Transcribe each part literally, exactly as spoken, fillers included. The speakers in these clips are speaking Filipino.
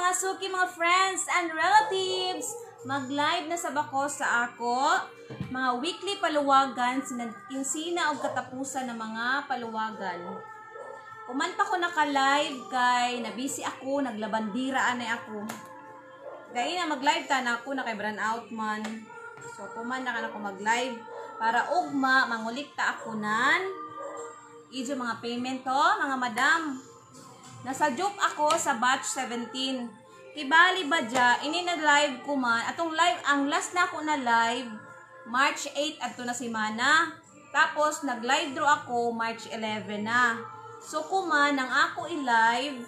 mga suki, mga friends and relatives. Mag-live na sa bako sa ako. Mga weekly paluwagan, sinsina o katapusan ng mga paluwagan. Kuman pa ko naka-live kay nabisi ako, naglabandira na ako. Dahil na mag-live ta na ako, na kay brand out man. So kuman na ka na ako mag-live para ugma, mangulik ta ako nan. Ijo mga payment to, mga madam. Nasa job ako sa batch seventeen. Kibali ba dya, ini na live ko man. Atong live, ang last na ako na live, March eight ato na simana. Tapos, nag-live draw ako, March eleven na. So, kuman, nang ako i-live,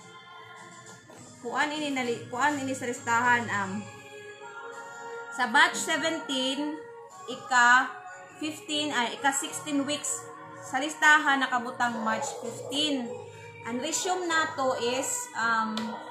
kuan ini, nali, kuan ini sa listahan, um, sa batch seventeen, ika fifteen, ay, ika sixteen weeks, sa listahan, nakabutang March fifteen. Ang resume na to is, um,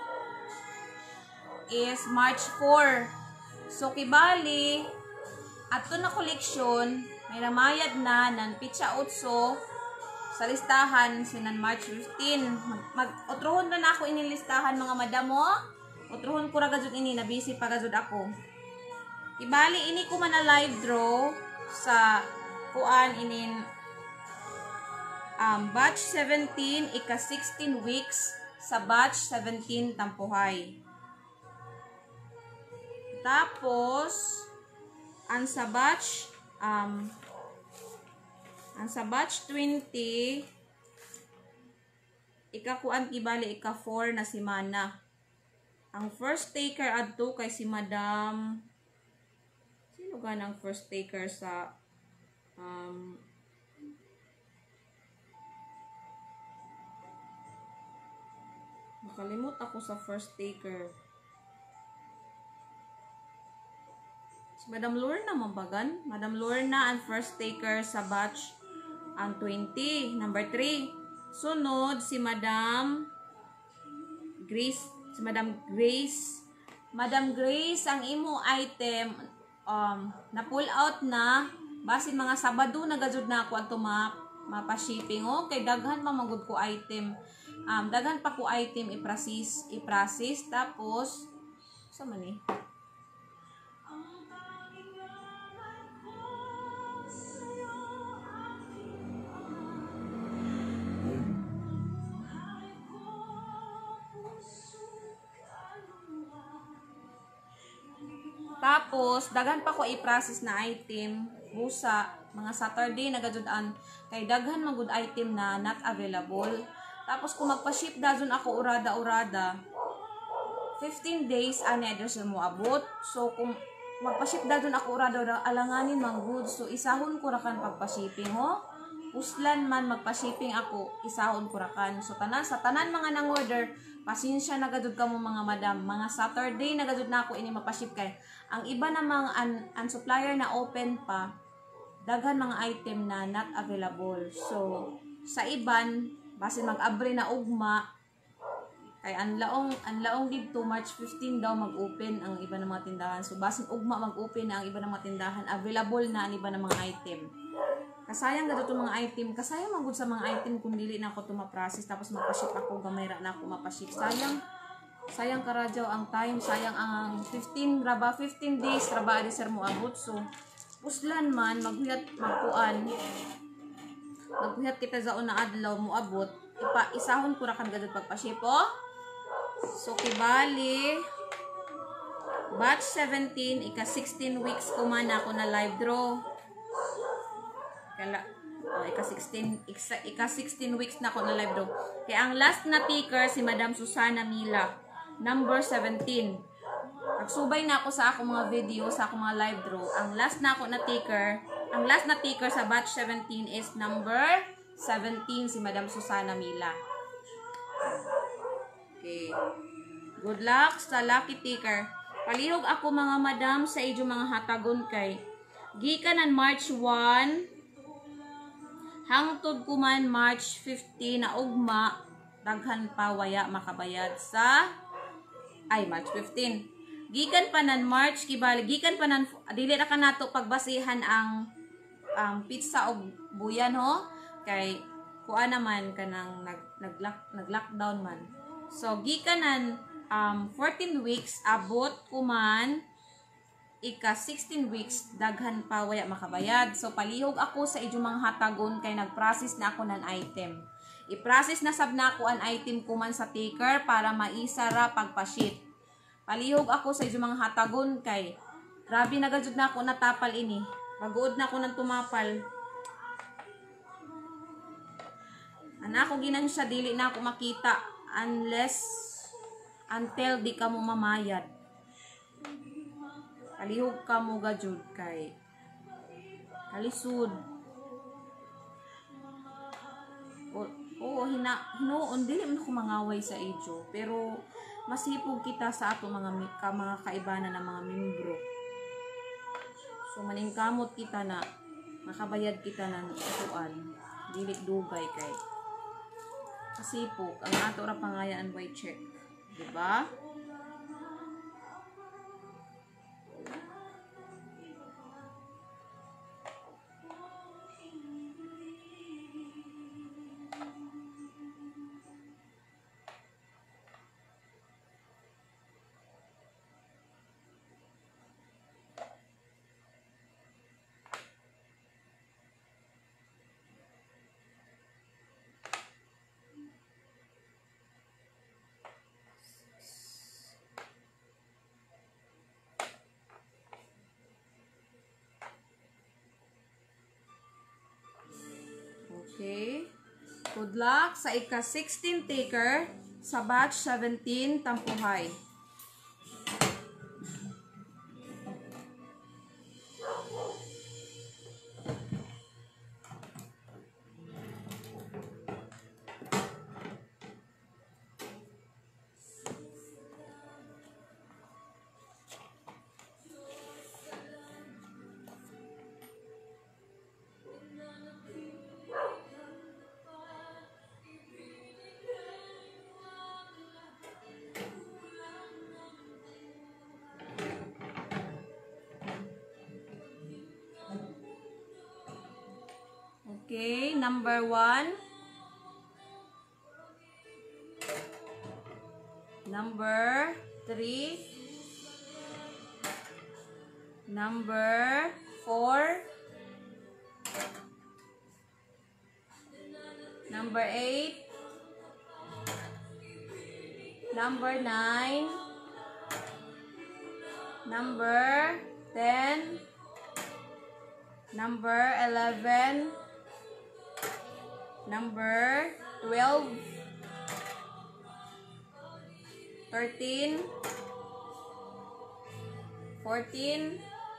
is March four. So, kibali, ato na koleksyon, may namayad na, nan pitsa utso, sa listahan, sinan March fifteen. Mag-utrohon na na ako inilistahan, mga madam mo. Utrohon ko ragazod ini, nabisi pa gazod ako. Kibali, ini ko man na live draw, sa kuan inin, Um, batch seventeen, ika sixteen weeks sa batch seventeen tampuhay. Tapos, ang sa batch, um, ang sa batch twenty, ika kuan kibali, ika four na si Mana. Ang first taker adto kay si Madam, sino ganang first taker sa, um, nakalimot ako sa first taker. Si Madam Lorna mabagan. Madam Lorna ang first taker sa batch ang twenty, number three. Sunod si Madam Grace, si Madam Grace. Madam Grace, ang imo item um na pull out na base mga Sabado nagajud na ako ato ma mapa-shipping. Okay, daghan pa magud ko item. Um, daghan pa ko item i-process, i-process, tapos, sa man eh? Tapos, daghan pa ko i-process na item, busa, mga Saturday, nagadudaan, kay daghan magud item na not available. Tapos kung magpa-ship dazon ako urada-urada, fifteen days ani address mo abot. So kung magpa-ship dazon ako urada-urada, alanganin mang good. So isahon ko ra kan pagpa-shipping ho. Uslan man magpa-shipping ako, isahon ko ra kan. So tanan sa tanan mga nang order, pasensya na gadud kamo mga madam. Mga Saturday na gadud na ako ini mapa-ship kay. Ang iba namang an, an supplier na open pa, daghan mga item na not available. So sa iban base mag-abre na ugma kay ang laong ang laong dito March fifteen daw mag-open ang iba ng mga tindahan. So base ugma mag-open na ang iba ng mga tindahan, available na ang iba ng mga item. Kasayang gadto tong mga item, kasayang magud sa mga item kung dili na ako to ma-process tapos magpa-ship ako gamay ra na ako mapa-ship. Sayang sayang karadyaw ang time, sayang ang fifteen raba fifteen days raba di sir mo abot. So uslan man maghuyat magkuan, magbuhat kita sa una adlaw mo abot, ipa isahon ko ra kan gadud pagpa-ship oh. So kibali batch seventeen, ika sixteen weeks ko man ako na live draw. Kala oh, ika sixteen ika sixteen weeks na ako na live draw. Kaya ang last na taker si Madam Susana Mila, number seventeen. Nagsubay na ako sa akong mga video, sa akong mga live draw. Ang last na ako na taker, ang last na taker sa batch seventeen is number seventeen, si Madam Susana Mila. Okay. Good luck sa lucky taker. Palihog ako mga madam sa idyo mga hatagon kay. Gikan ang March one, hangtod ko man March fifteen na ugma, daghan pa waya makabayad sa, ay March fifteen. Gikan pa nan March, kibali, gikan pa nan, dili na ka nato pagbasihan ang ang pizza o buyan ho. Kay, kuha naman ka nang nag, nag, nag-lockdown man. So, gikanan um, fourteen weeks, abot kuman, ika sixteen weeks, daghan pa waya makabayad. So, palihog ako sa inyong mga hatagon kay nag-process na ako ng item. I-process na sab na ako ang item kuman sa taker para maisara pagpa-ship. Palihog ako sa inyong mga hatagon kay grabe na gajud na ako natapal ini. Baguod na ako ng tumapal. Ana ako ginan siya, dili na ako makita unless until di ka mo mamayad. Palihog ka mo gajud kay kalisud. O, oo, hina, hinuon, dili man ako mangaway sa ijo. Pero masipog kita sa ato mga, ka, mga kaibanan ng mga membro. So maningkamot kita na makabayad kita ng ituan. Dili dugay kay kasipog ang ato ra pangayaan by check, di ba? Okay. Good luck sa ika sixteen taker sa batch seventeen tampuhay. Okay, number one. Number three. Number four. Number eight. Number nine. Number ten. Number eleven. Number twelve, thirteen, fourteen,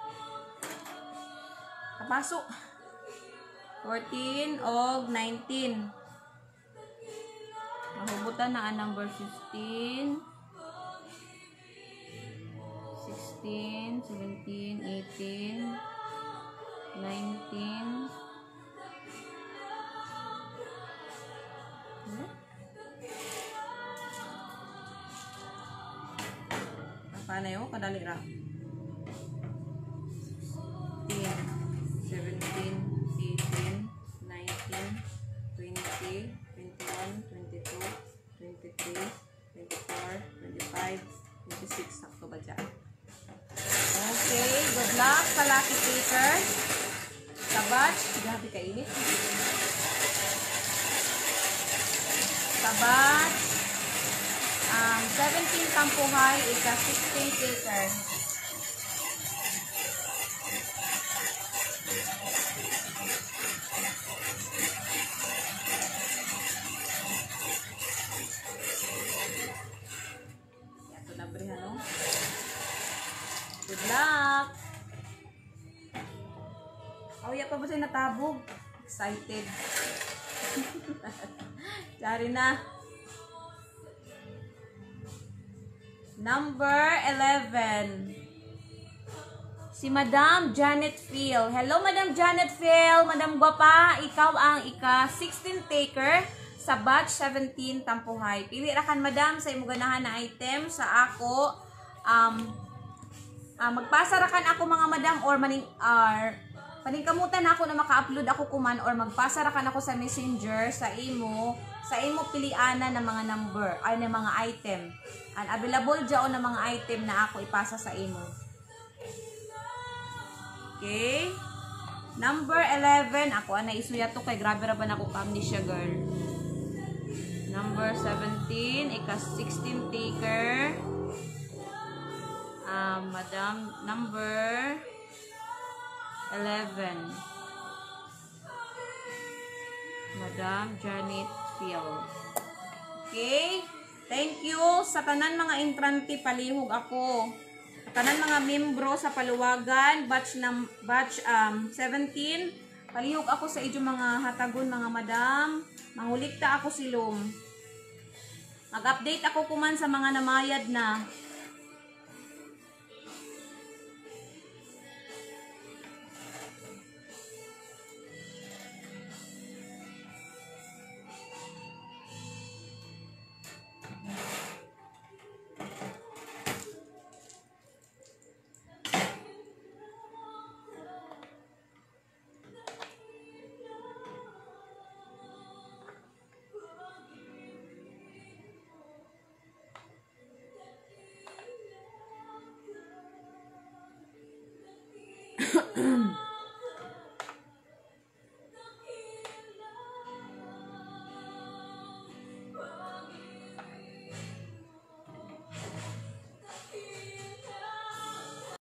kapasok, fourteen og nineteen. Mahubutan na ang number fifteen, sixteen, seventeen, eighteen, nineteen, paano yun? Kadali ra. sixteen, seventeen, eighteen, nineteen, twenty, twenty-one, twenty-two, twenty-three, twenty-four, twenty-five, twenty-six. Sakto ba dyan? Okay. Good luck sa lucky taker. Sa batch. Grabe kainit. Sa batch. Um, seventeen tampuhay, ika sixteen taker. Ito na brihan, no? Good luck! Oh, ya pa ba sa'yo natabog? Excited. Sorry na. Number eleven. Si Madam Janet Phil. Hello, Madam Janet Phil. Madam Guapa, ikaw ang ika sixteen taker sa batch seventeen tampuhay. Pili ra kan, Madam, sa imong ganahan na item sa ako. Um, uh, magpasa ra kan ako, mga Madam, or maning uh, paningkamutan ako na maka-upload ako kuman, or magpasa ra kan ako sa Messenger sa imo sa imo piliana ng mga number ay ng mga item. And available dyan ng mga item na ako ipasa sa imo. Okay? Number eleven, ako ana isuya to kay grabe ra ba na ko amnesia girl. Number seventeen, ika sixteen taker. Um, Madam, number eleven. Madam Janet Field. Okay? Thank you sa tanan mga entrante, palihog ako. Sa tanan mga membro sa paluwagan, batch ng batch um seventeen, palihog ako sa inyo mga hatagon mga madam. Mangulikta ako silom. Mag-update ako kuman sa mga namayad na.